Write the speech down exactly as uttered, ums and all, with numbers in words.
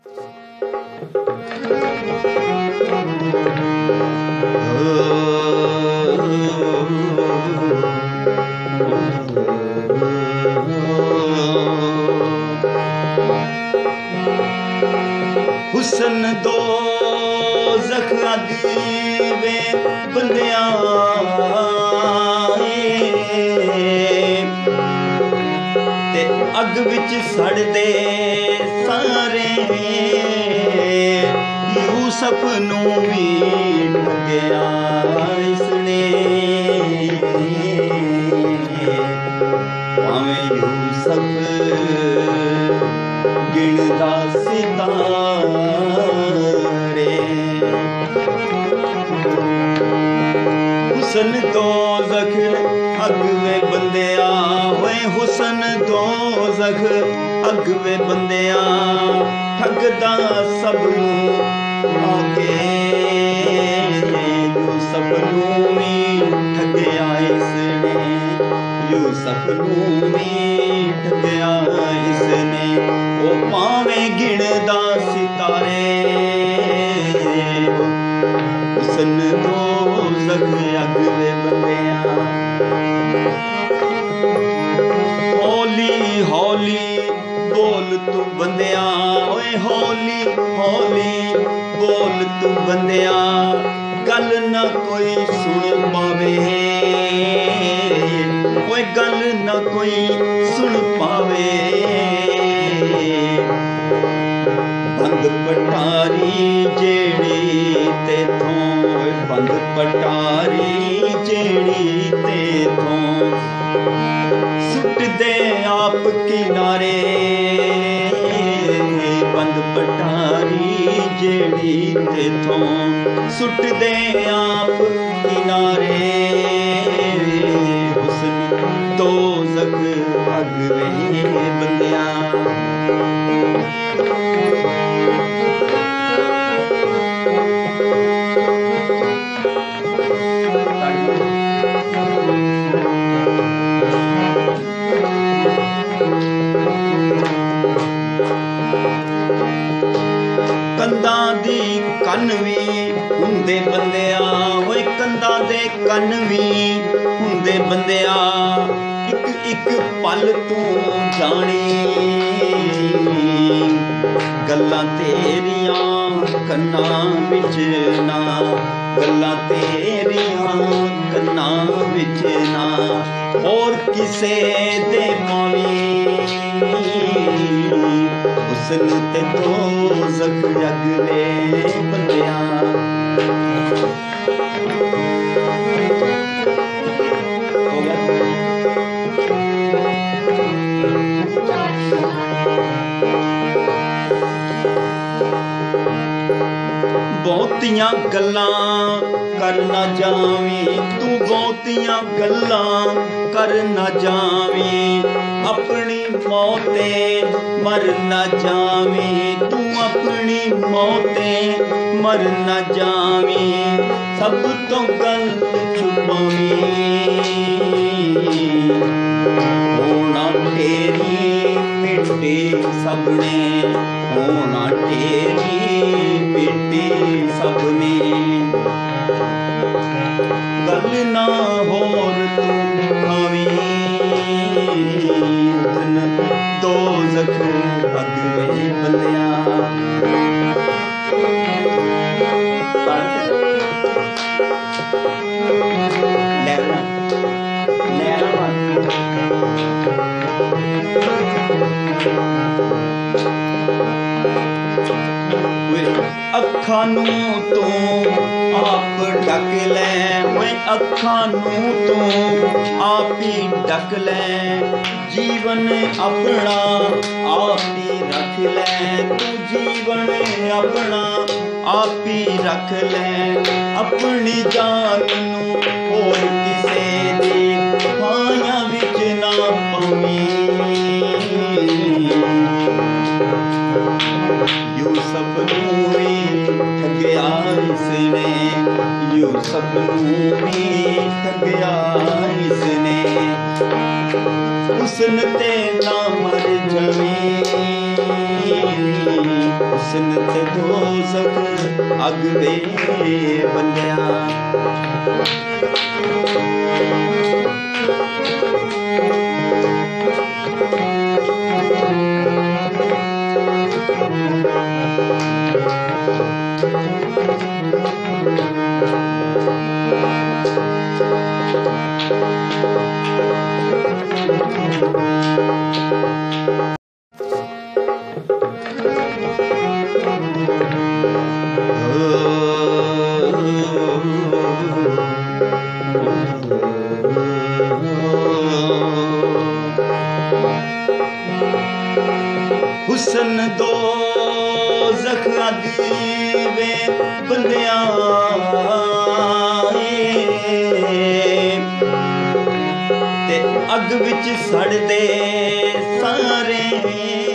हुसन दो जख्म वे बंदिया ते अग विच सड़दे सारे यूसुफ नूं भी ठगया इसने भावें यूसुफ गिणदा सितारे हुसन दोज़ख अगवे बंदिया होए हुसन दोज़ख अगवे बंदिया ठगदा सब नूं आके यूसुफ नूं भी ठगया इसने यूसुफ नूं भी ठगया इसने ओ भावें गिणदा सितारे हुसन दोज़ख अगवे बंदिया हौली हौली बोल तू बंदिया ओए हौली हौली बोल तू बंदिया गल ना कोई सुन पावे ओए गल ना कोई सुन पावे बंद पटारी जेड़ी तेथों बंद पटारी जेड़ी तेथों सुट दे आप किनारे बंद पटारी जेड़ी तेथों सुट दे आप किनारे हुसन दोज़ख अगवे बंदिया कंधां दी कन भी हुंदे बंदिया ओए कंधां दे कन भी हुंदे बंदिया इक इक पल तू जानी गल्लां तेरियां कन्नां विच ना गल्लां तेरियां कन्नां विच ना होर किसे दे पावी हुसन ते दोज़ख अगवे बंदिया हो गया बहुतियां गल्लां कर ना जावीं तू बहुतियां गल्लां कर ना जावीं अपनी मौते मर ना जावीं तू अपनी मौते मर ना जावीं सब तो गल छुपावीं होना तेरी मिट्टी सबने होना तेरी मिट्टी सबने गल ना होर तू खावीं दोज़ख अगवे बंदिया लहरा लहरा अखां नूं तू आप ढक लै मैं अखां नूं तू आप ही ढक लै जीवन अपना आप ही रख ले तू जीवन अपना आप ही रख ले अपनी जान नूं होर किसे दी पायां विच ना पावीं यूसुफ नूं भी ठगया इसने यूसुफ नूं भी ठगया इसने हुसन ते ना मर जावीं हुस्न ते दोज़ख अग दे बंदिया। हुस्न दोज़ख अग वे बंदिया, ते अग विच सड़दे सारे